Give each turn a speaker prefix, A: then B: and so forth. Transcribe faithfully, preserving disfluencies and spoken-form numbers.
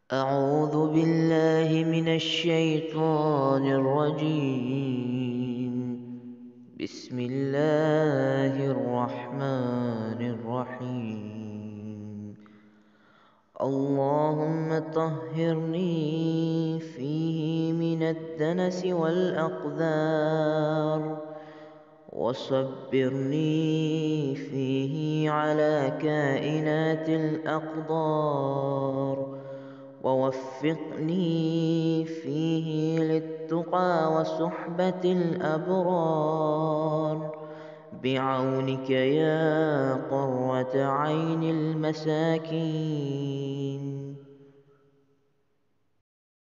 A: أعوذ بالله من الشيطان الرجيم. بسم الله الرحمن الرحيم. اللهم طهرني فيه من الدنس والأقذار، وصبرني فيه على كائنات الأقدار، ووفقني فيه للتقى وصحبة الأبرار، بعونك يا قرة عين المساكين.